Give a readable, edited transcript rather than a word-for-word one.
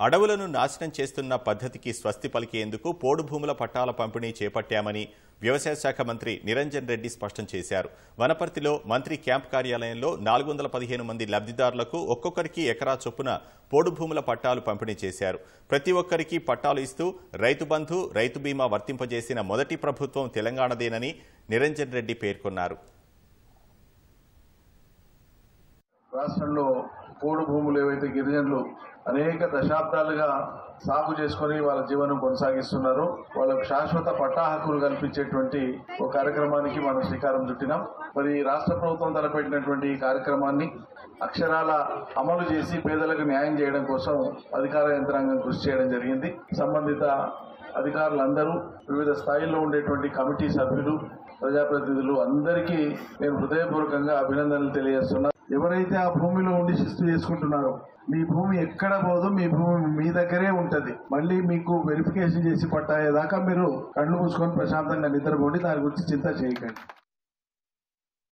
అడవులను నాశనం చేస్తున్న పద్ధతికి స్వస్తి పలికేందుకు పోడు భూముల పట్టాల పంపిణీ చేపట్టామని వ్యవసాయ శాఖ మంత్రి నిరంజన్ రెడ్డి స్పష్టం చేశారు. వనపర్తిలో మంత్రి క్యాంప్ కార్యాలయంలో 415 మంది లబ్ధిదారులకు ఒక్కొక్కరికి ఎకరా చొప్పున పోడు భూముల పట్టాలు పంపిణీ చేశారు. ప్రతి ఒక్కరికి పట్టాలు ఇస్తూ రైతు బంధు, రైతు బీమా వర్తింపజేసిన మొదటి ప్రభుత్వం తెలంగాణదేనని నిరంజన్ రెడ్డి పేర్కొన్నారు. రాష్ట్రంలో పోడు భూములు ఏవైతే గిరిజనులు అనేక దశాబ్దాలుగా సాగు చేసుకుని వాళ్ళ జీవనం కొనసాగిస్తున్నారో వాళ్ళకు శాశ్వత పట్టా హక్కులు కల్పించేటువంటి ఒక కార్యక్రమానికి మనం శ్రీకారం చుట్టినాం. మరి రాష్ట్ర ప్రభుత్వం తలపెట్టినటువంటి ఈ కార్యక్రమాన్ని అక్షరాల అమలు చేసి పేదలకు న్యాయం చేయడం కోసం అధికార యంత్రాంగం కృషి చేయడం జరిగింది. సంబంధిత అధికారులందరూ, వివిధ స్థాయిల్లో ఉండేటువంటి కమిటీ సభ్యులు, ప్రజాప్రతినిధులు అందరికీ నేను హృదయపూర్వకంగా అభినందనలు తెలియజేస్తున్నా. ఎవరైతే ఆ భూమిలో ఉండి శిస్తు చేసుకుంటున్నారో మీ భూమి ఎక్కడ పోదు, మీ భూమి మీ దగ్గరే ఉంటది. మళ్ళీ మీకు వెరిఫికేషన్ చేసి పట్టాయేదాకా మీరు కళ్ళు మూసుకొని ప్రశాంతంగా నిద్రపోండి. దాని గురించి చింత చేయకండి.